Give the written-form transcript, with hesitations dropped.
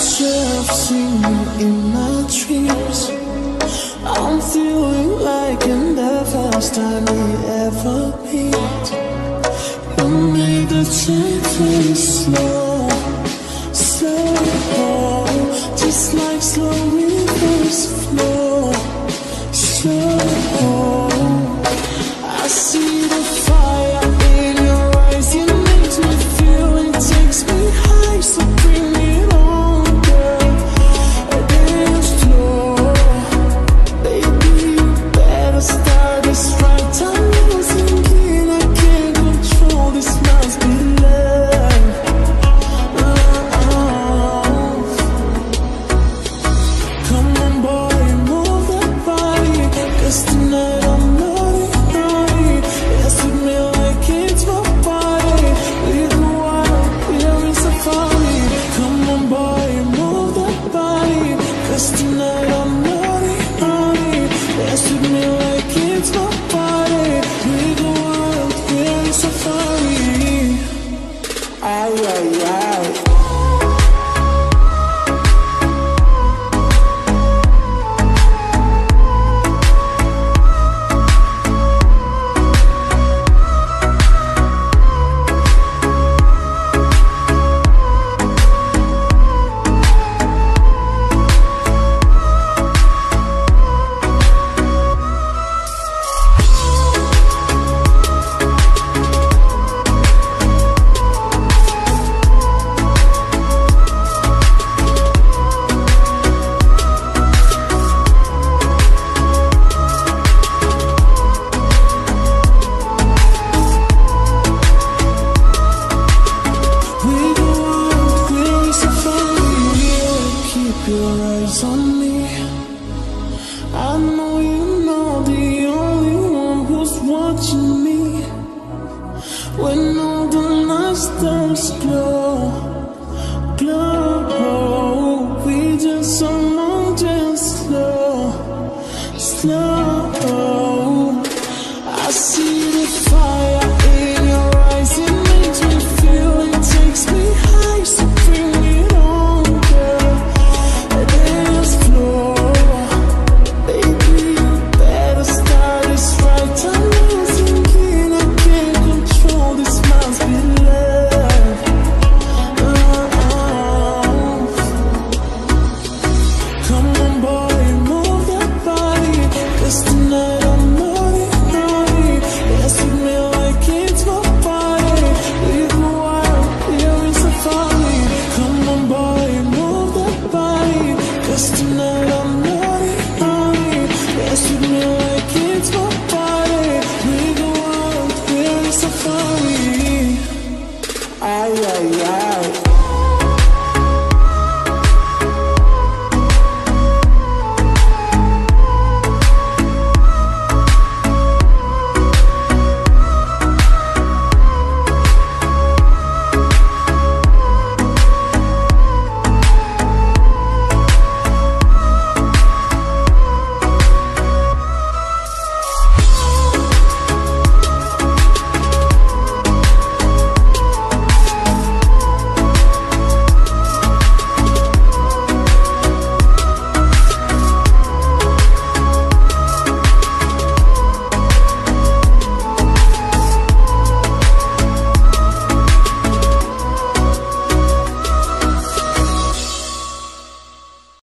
swear I've seen you in my dreams. I'm feeling like in the first time we ever meet. You made the change very slow, slow, just like slow rivers flow. Slow, I see the fire in your eyes. It makes me feel, it takes me high. So bring it on, girl. Dance slow, baby, you better start this right. I'm losing it, I can't control this. Must be love. Come on, boy, move that body, 'cause tonight I'm naughty, naughty. Yes, with me like it's my party. We go wild, we're in safari. Come on, boy, move that body, 'cause tonight I'm naughty, naughty. Yes, with me like it's my party. We go wild, we're in safari. Ay, ay, ay. Your eyes on me.